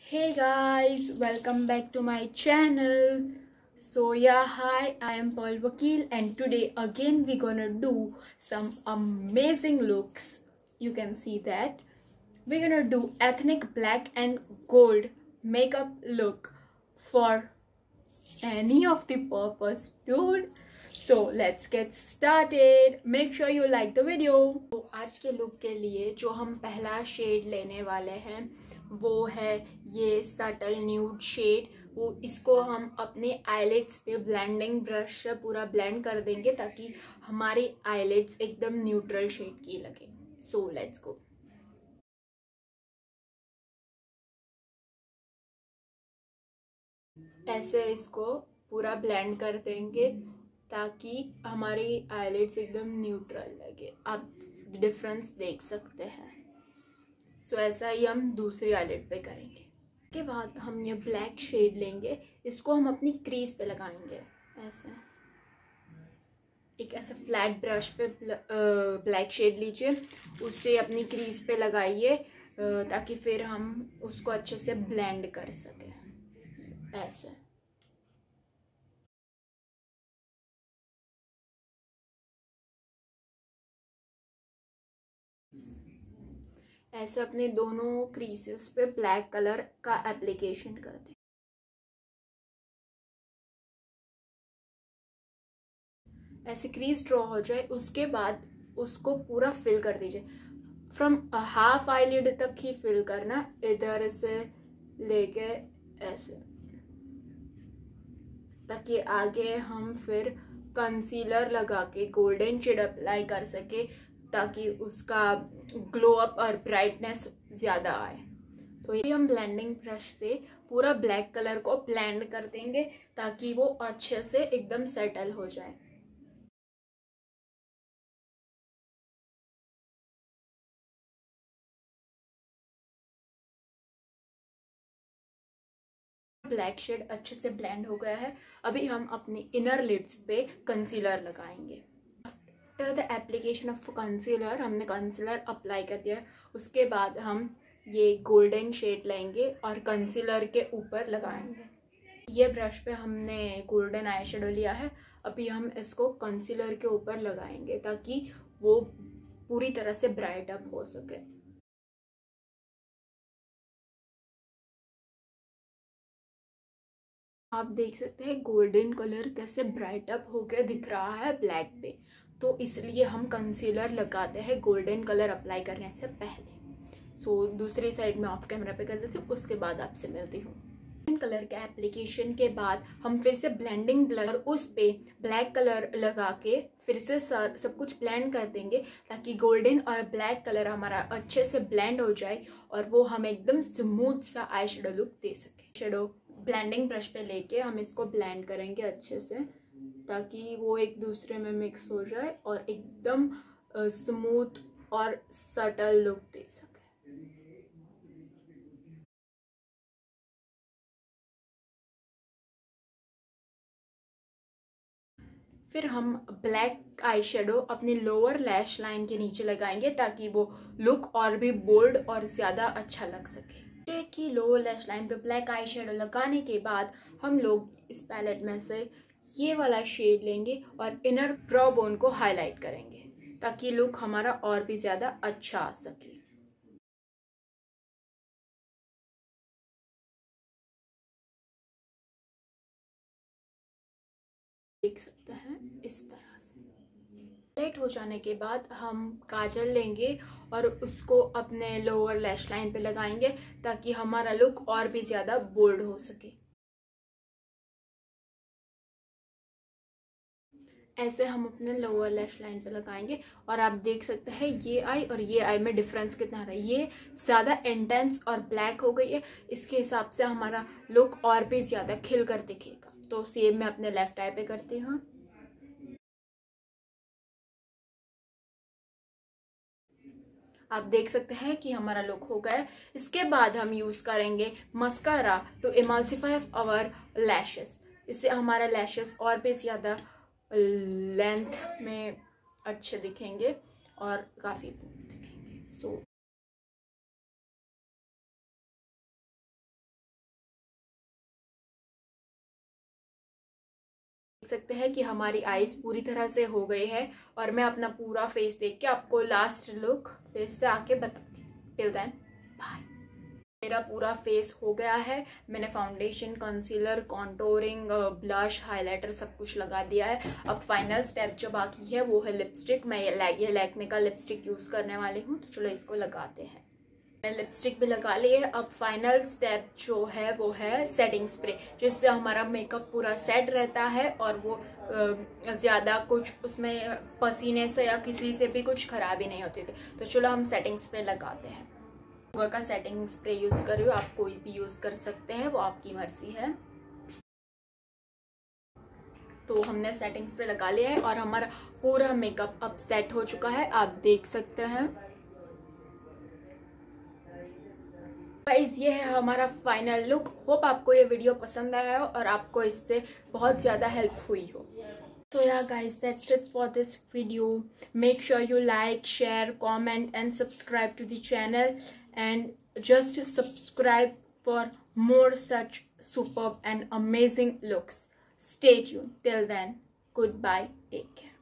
Hey guys, welcome back to my channel. So yeah, hi, I am Paul Vakil and today again we're gonna do some amazing looks. You can see that. We're gonna do ethnic black and gold makeup look for any of the purpose, dude. So let's get started. Make sure you like the video. तो आज के look के लिए जो हम पहला shade लेने वाले हैं वो है ये सटल न्यूड शेड। वो इसको हम अपने आईलिड्स पे ब्लेंडिंग ब्रश से पूरा ब्लेंड कर देंगे ताकि हमारी आईलिड्स एकदम न्यूट्रल शेड की लगे। So let's go. ऐसे इसको पूरा ब्लेंड कर देंगे ताकि हमारी आईलिड्स एकदम न्यूट्रल लगे। आप डिफरेंस देख सकते हैं। सो ऐसा ही हम दूसरी आईलिड पे करेंगे। उसके बाद हम ये ब्लैक शेड लेंगे, इसको हम अपनी क्रीज पे लगाएंगे। ऐसे एक ऐसे फ्लैट ब्रश पे ब्लैक शेड लीजिए, उससे अपनी क्रीज पे लगाइए ताकि फिर हम उसको अच्छे से ब्लेंड कर सकें। ऐसे ऐसे अपने दोनों क्रीसेस पे ब्लैक कलर का एप्लीकेशन कर दें। ऐसे क्रीज ड्रॉ हो जाए उसके बाद उसको पूरा फिल कर दीजिए। फ्रॉम हाफ आईलिड तक ही फिल करना, इधर से लेके ऐसे, ताकि आगे हम फिर कंसीलर लगा के गोल्डन शेड अप्लाई कर सके ताकि उसका ग्लो अप और ब्राइटनेस ज़्यादा आए। तो ये हम ब्लेंडिंग ब्रश से पूरा ब्लैक कलर को ब्लेंड कर देंगे ताकि वो अच्छे से एकदम सेटल हो जाए। ब्लैक शेड अच्छे से ब्लेंड हो गया है। अभी हम अपनी इनर लिड्स पे कंसीलर लगाएंगे। After the application of concealer, हमने कंसीलर अप्लाई कर दिया। उसके बाद हम ये गोल्डन शेड लेंगे और कंसीलर के ऊपर लगाएंगे। ये ब्रश पे हमने गोल्डन आई शेडो लिया है। अभी हम इसको कंसीलर के ऊपर लगाएंगे ताकि वो पूरी तरह से ब्राइट अप हो सके। आप देख सकते हैं गोल्डन कलर कैसे ब्राइट अप होकर दिख रहा है ब्लैक पे। तो इसलिए हम कंसीलर लगाते हैं गोल्डन कलर अप्लाई करने से पहले। सो दूसरी साइड में ऑफ कैमरा पे कर देती हूँ, उसके बाद आपसे मिलती हूँ। गोल्डन कलर के एप्लीकेशन के बाद हम फिर से ब्लेंडिंग ब्लर उस पे ब्लैक कलर लगा के फिर से सब कुछ ब्लेंड कर देंगे ताकि गोल्डन और ब्लैक कलर हमारा अच्छे से ब्लेंड हो जाए और वो हम एकदम स्मूथ सा आई शेडो लुक दे सके। शेडो ब्लेंडिंग ब्रश पे लेके हम इसको ब्लेंड करेंगे अच्छे से ताकि वो एक दूसरे में मिक्स हो जाए और एकदम स्मूथ और सटल लुक दे सके। फिर हम ब्लैक आई शेडो अपनी लोअर लैश लाइन के नीचे लगाएंगे ताकि वो लुक और भी बोल्ड और ज़्यादा अच्छा लग सके। कि लोअर लैश लाइन पे ब्लैक आई शेडो लगाने के बाद हम लोग इस पैलेट में से ये वाला शेड लेंगे और इनर ब्रो बोन को हाईलाइट करेंगे ताकि लुक हमारा और भी ज़्यादा अच्छा आ सके। देख सकते हैं इस तरह से हाईलाइट हो जाने के बाद हम काजल लेंगे और उसको अपने लोअर लैश लाइन पे लगाएंगे ताकि हमारा लुक और भी ज़्यादा बोल्ड हो सके। ऐसे हम अपने लोअर लैश लाइन पे लगाएंगे और आप देख सकते हैं ये आई और ये आई में डिफरेंस कितना रहा है। ये ज़्यादा इंटेंस और ब्लैक हो गई है, इसके हिसाब से हमारा लुक और भी ज़्यादा खिल कर दिखेगा। तो सेम मैं अपने लेफ्ट आई पे करती हूँ। आप देख सकते हैं कि हमारा लुक हो गया है। इसके बाद हम यूज़ करेंगे mascara to emulsify our lashes. इससे हमारा लैशेस और भी ज़्यादा लेंथ में अच्छे दिखेंगे और काफ़ी दिखेंगे। सो सकते हैं कि हमारी आईज पूरी तरह से हो गई है और मैं अपना पूरा फेस देख के आपको लास्ट लुक फिर से आके बताती हूँ। Till then bye. मेरा पूरा फेस हो गया है, मैंने foundation, concealer, contouring, blush, highlighter सब कुछ लगा दिया है। अब फाइनल स्टेप जो बाकी है वो है लिपस्टिक। मैं ये लैक्मे का लिपस्टिक यूज़ करने वाली हूँ, तो चलो इसको लगाते हैं। मैंने लिपस्टिक भी लगा ली है। अब फाइनल स्टेप जो है वो है सेटिंग स्प्रे, जिससे हमारा मेकअप पूरा सेट रहता है और वो ज़्यादा कुछ उसमें पसीने से या किसी से भी कुछ खराबी नहीं होती थी। तो चलो हम सेटिंग स्प्रे लगाते हैं। का सेटिंग स्प्रे यूज़ कर रही हूँ, आप कोई भी यूज़ कर सकते हैं, वो आपकी मर्जी है। तो हमने सेटिंग स्प्रे लगा लिया है और हमारा पूरा मेकअप अब सेट हो चुका है, आप देख सकते हैं। गाइस ये है हमारा फाइनल लुक। होप आपको ये वीडियो पसंद आया हो और आपको इससे बहुत ज़्यादा हेल्प हुई हो। So yeah guys, that's it for this video. Make sure you like, share, comment and subscribe to the channel, and just subscribe for more such superb and amazing looks. Stay tuned. Till then, goodbye, take care.